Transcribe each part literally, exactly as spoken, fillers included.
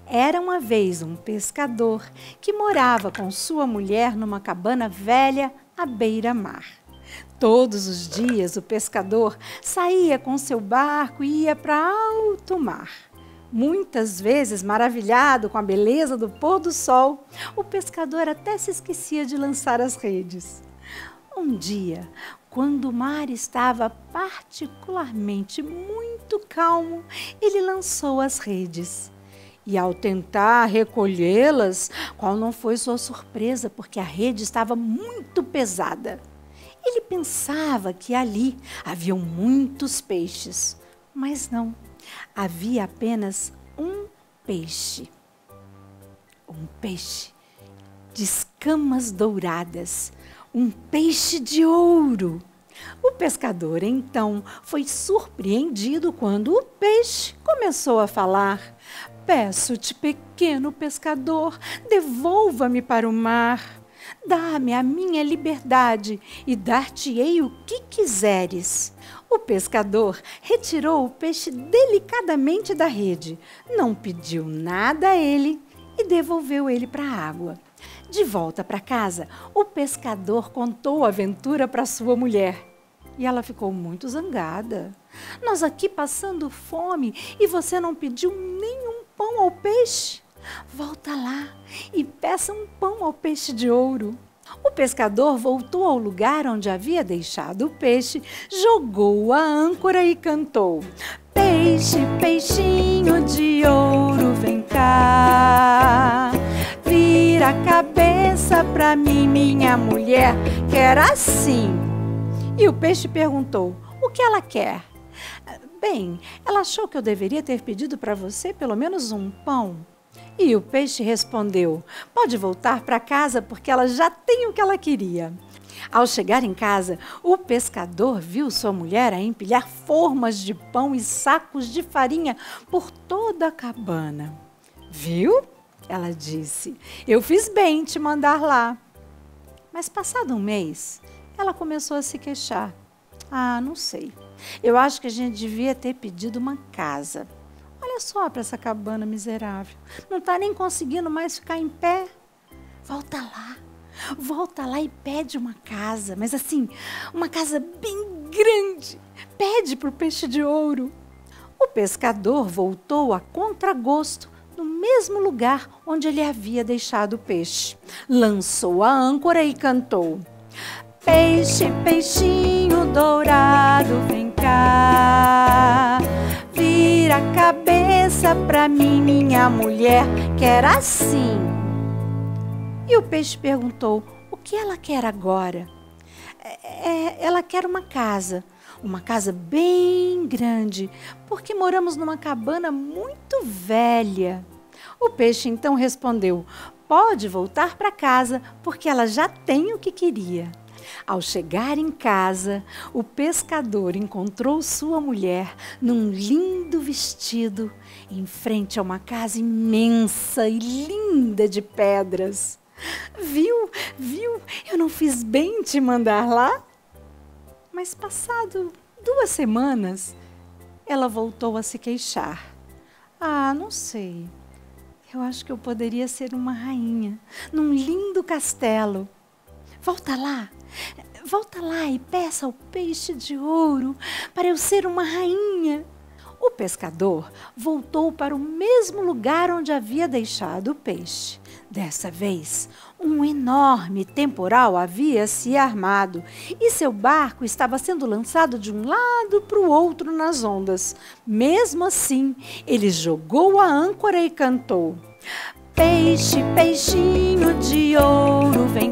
Era uma vez um pescador que morava com sua mulher numa cabana velha à beira-mar. Todos os dias o pescador saía com seu barco e ia para alto mar. Muitas vezes, maravilhado com a beleza do pôr do sol, o pescador até se esquecia de lançar as redes. Um dia, quando o mar estava particularmente muito calmo, ele lançou as redes. E ao tentar recolhê-las, qual não foi sua surpresa, porque a rede estava muito pesada. Ele pensava que ali haviam muitos peixes, mas não, havia apenas um peixe. Um peixe de escamas douradas, um peixe de ouro. O pescador, então, foi surpreendido quando o peixe começou a falar: "Peço-te, pequeno pescador, devolva-me para o mar. Dá-me a minha liberdade e dar-te-ei o que quiseres." O pescador retirou o peixe delicadamente da rede, não pediu nada a ele e devolveu ele para a água. De volta para casa, o pescador contou a aventura para sua mulher. E ela ficou muito zangada. "Nós aqui passando fome e você não pediu nenhum pão ao peixe? Volta lá e peça um pão ao peixe de ouro." O pescador voltou ao lugar onde havia deixado o peixe, jogou a âncora e cantou: "Peixe, peixinho de ouro, vem cá. Vira a cabeça pra mim, minha mulher, quer assim." E o peixe perguntou: "O que ela quer?" "Bem, ela achou que eu deveria ter pedido para você pelo menos um pão." E o peixe respondeu: "Pode voltar para casa porque ela já tem o que ela queria." Ao chegar em casa, o pescador viu sua mulher a empilhar formas de pão e sacos de farinha por toda a cabana. "Viu?" ela disse. "Eu fiz bem em te mandar lá." Mas passado um mês, ela começou a se queixar. "Ah, não sei. Eu acho que a gente devia ter pedido uma casa. Olha só para essa cabana miserável. Não está nem conseguindo mais ficar em pé. Volta lá. Volta lá e pede uma casa. Mas assim, uma casa bem grande. Pede para o peixe de ouro." O pescador voltou a contragosto no mesmo lugar onde ele havia deixado o peixe. Lançou a âncora e cantou: "Peixe, peixinho dourado, vem cá. Vira a cabeça pra mim, minha mulher, quer assim." E o peixe perguntou: "O que ela quer agora?" É, ela quer uma casa, uma casa bem grande, porque moramos numa cabana muito velha." O peixe então respondeu: "Pode voltar para casa, porque ela já tem o que queria." Ao chegar em casa, o pescador encontrou sua mulher num lindo vestido, em frente a uma casa imensa e linda de pedras. "Viu, viu, eu não fiz bem em te mandar lá?" Mas passado duas semanas, ela voltou a se queixar. "Ah, não sei. Eu acho que eu poderia ser uma rainha, num lindo castelo. Volta lá, volta lá e peça ao peixe de ouro para eu ser uma rainha." O pescador voltou para o mesmo lugar onde havia deixado o peixe. Dessa vez, um enorme temporal havia se armado e seu barco estava sendo lançado de um lado para o outro nas ondas. Mesmo assim, ele jogou a âncora e cantou: "Peixe, peixinho de ouro, vem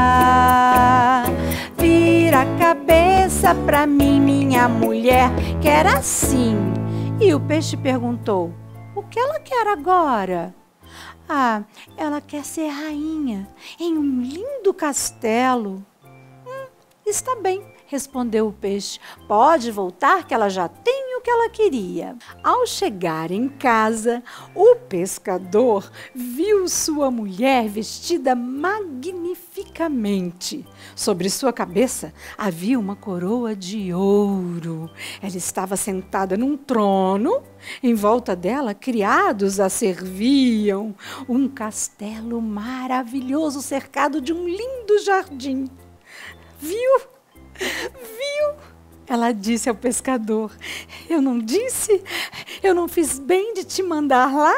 cá. Vira a cabeça pra mim, minha mulher, quer assim." E o peixe perguntou: "O que ela quer agora?" "Ah, ela quer ser rainha em um lindo castelo." "Hum, está bem, respondeu o peixe. Pode voltar que ela já tem o que ela queria. Ao chegar em casa, o pescador viu sua mulher vestida magnificamente. Sobre sua cabeça havia uma coroa de ouro. Ela estava sentada num trono. Em volta dela, criados a serviam. Um castelo maravilhoso cercado de um lindo jardim. Viu? Viu? Ela disse ao pescador. Eu não disse? Eu não fiz bem de te mandar lá?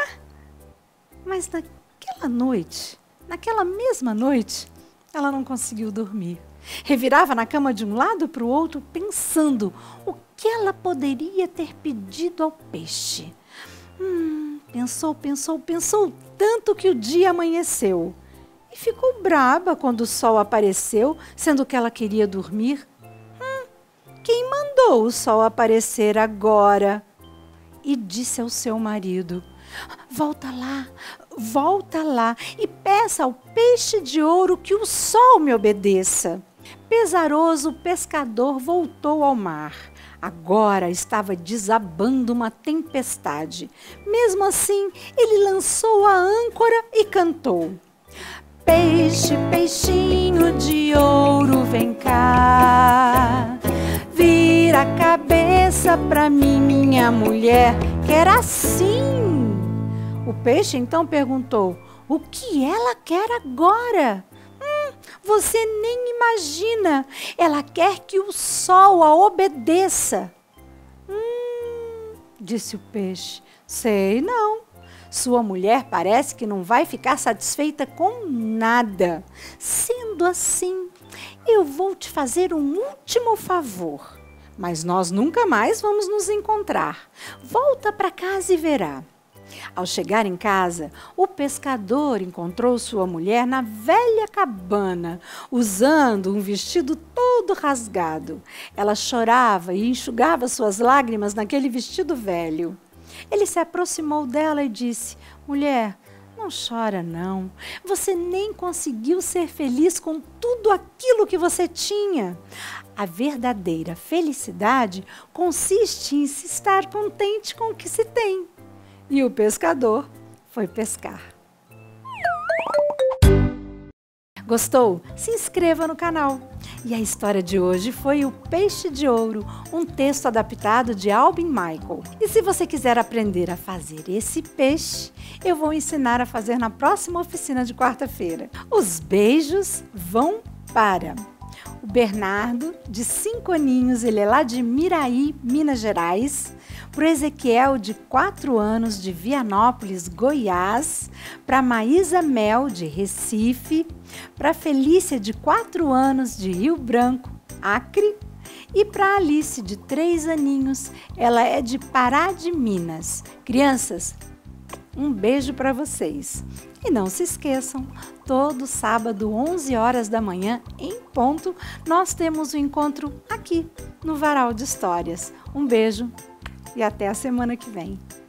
Mas naquela noite, naquela mesma noite, ela não conseguiu dormir. Revirava na cama de um lado para o outro, pensando o que ela poderia ter pedido ao peixe. Hum, pensou, pensou, pensou tanto que o dia amanheceu. E ficou braba quando o sol apareceu, sendo que ela queria dormir. Hum, quem mandou o sol aparecer agora? E disse ao seu marido, volta lá, volta lá e peça ao peixe de ouro que o sol me obedeça. Pesaroso, o pescador voltou ao mar. Agora estava desabando uma tempestade. Mesmo assim, ele lançou a âncora e cantou. Peixe, peixinho de ouro, vem cá. Vira a cabeça pra mim, minha mulher, quer assim. O peixe então perguntou, o que ela quer agora? Hum, você nem imagina, ela quer que o sol a obedeça. Hum, disse o peixe, sei não. Sua mulher parece que não vai ficar satisfeita com nada. Sendo assim, eu vou te fazer um último favor. Mas nós nunca mais vamos nos encontrar. Volta para casa e verá. Ao chegar em casa, o pescador encontrou sua mulher na velha cabana, usando um vestido todo rasgado. Ela chorava e enxugava suas lágrimas naquele vestido velho. Ele se aproximou dela e disse, mulher, não chora não, você nem conseguiu ser feliz com tudo aquilo que você tinha. A verdadeira felicidade consiste em se estar contente com o que se tem. E o pescador foi pescar. Gostou? Se inscreva no canal. E a história de hoje foi O Peixe de Ouro, um texto adaptado de Albin Michael. E se você quiser aprender a fazer esse peixe, eu vou ensinar a fazer na próxima oficina de quarta-feira. Os beijos vão para o Bernardo, de cinco aninhos, ele é lá de Miraí, Minas Gerais. Para o Ezequiel, de quatro anos, de Vianópolis, Goiás. Para a Maísa Mel, de Recife. Para a Felícia, de quatro anos, de Rio Branco, Acre. E para a Alice, de três aninhos, ela é de Pará de Minas. Crianças, um beijo para vocês. E não se esqueçam, todo sábado, onze horas da manhã, em ponto, nós temos um encontro aqui no Varal de Histórias. Um beijo e até a semana que vem.